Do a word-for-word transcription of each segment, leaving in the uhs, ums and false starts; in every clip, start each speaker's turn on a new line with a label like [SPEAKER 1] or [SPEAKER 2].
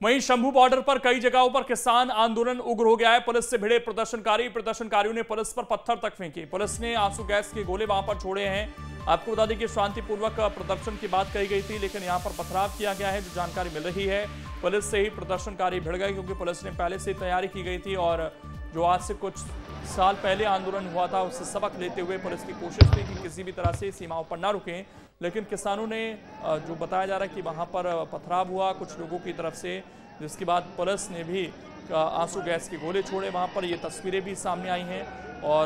[SPEAKER 1] वहीं शंभू बॉर्डर पर कई जगहों पर किसान आंदोलन उग्र हो गया है। पुलिस से भिड़े प्रदर्शनकारी प्रदर्शनकारियों ने पुलिस पर पत्थर तक फेंके। पुलिस ने आंसू गैस के गोले वहां पर छोड़े हैं। आपको बता दें कि शांतिपूर्वक प्रदर्शन की बात कही गई थी, लेकिन यहां पर पथराव किया गया है। जो जानकारी मिल रही है, पुलिस से ही प्रदर्शनकारी भिड़ गए, क्योंकि पुलिस ने पहले से तैयारी की गई थी और जो आज से कुछ साल पहले आंदोलन हुआ था उससे सबक लेते हुए पुलिस की कोशिश थी कि किसी भी तरह से सीमाओं पर ना रुकें। लेकिन किसानों ने जो बताया जा रहा है कि वहां पर पथराव हुआ कुछ लोगों की तरफ से, जिसके बाद पुलिस ने भी आंसू गैस के गोले छोड़े वहां पर। ये तस्वीरें भी सामने आई हैं और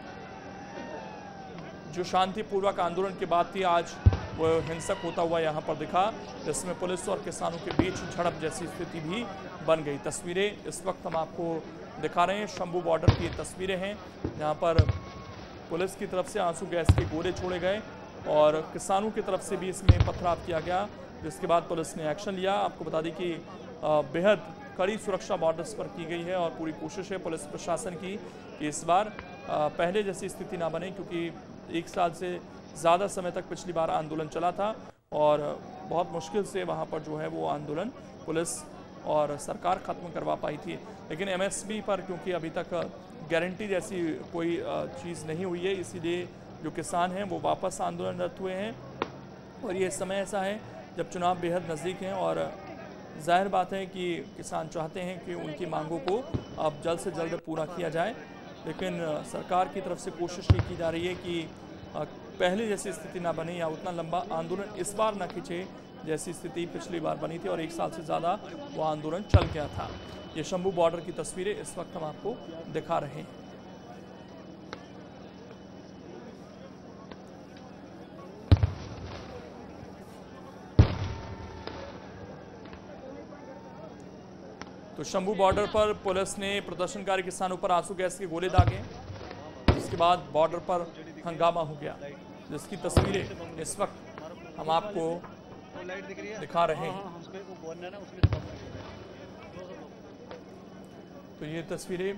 [SPEAKER 1] जो शांतिपूर्वक आंदोलन की बात थी आज वो हिंसक होता हुआ यहाँ पर दिखा, जिसमें पुलिस और किसानों के बीच झड़प जैसी स्थिति भी बन गई। तस्वीरें इस वक्त हम आपको दिखा रहे हैं, शंभू बॉर्डर की तस्वीरें हैं जहाँ पर पुलिस की तरफ से आंसू गैस के गोले छोड़े गए और किसानों की तरफ से भी इसमें पथराव किया गया, जिसके बाद पुलिस ने एक्शन लिया। आपको बता दें कि बेहद कड़ी सुरक्षा बॉर्डर्स पर की गई है और पूरी कोशिश है पुलिस प्रशासन की कि इस बार पहले जैसी स्थिति ना बने, क्योंकि एक साल से ज़्यादा समय तक पिछली बार आंदोलन चला था और बहुत मुश्किल से वहाँ पर जो है वो आंदोलन पुलिस और सरकार ख़त्म करवा पाई थी। लेकिन एमएसपी पर क्योंकि अभी तक गारंटी जैसी कोई चीज़ नहीं हुई है, इसीलिए जो किसान हैं वो वापस आंदोलनरत हुए हैं। और ये समय ऐसा है जब चुनाव बेहद नज़दीक हैं और जाहिर बात है कि किसान चाहते हैं कि उनकी मांगों को अब जल्द से जल्द पूरा किया जाए। लेकिन सरकार की तरफ से कोशिश ये की जा रही है कि पहले जैसी स्थिति ना बने या उतना लंबा आंदोलन इस बार ना खींचे जैसी स्थिति पिछली बार बनी थी और एक साल से ज़्यादा वो आंदोलन चल गया था। ये शंभू बॉर्डर की तस्वीरें इस वक्त हम आपको दिखा रहे हैं। तो शंभू बॉर्डर पर पुलिस ने प्रदर्शनकारी किसानों पर आंसू गैस के गोले दागे, इसके बाद बॉर्डर पर हंगामा हो गया, जिसकी तस्वीरें इस वक्त हम आपको दिखा रहे हैं। तो ये तस्वीरें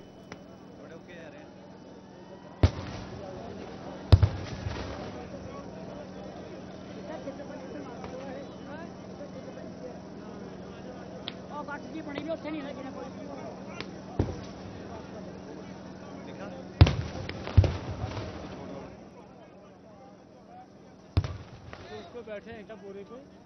[SPEAKER 2] बैठे हैं पूरे पे।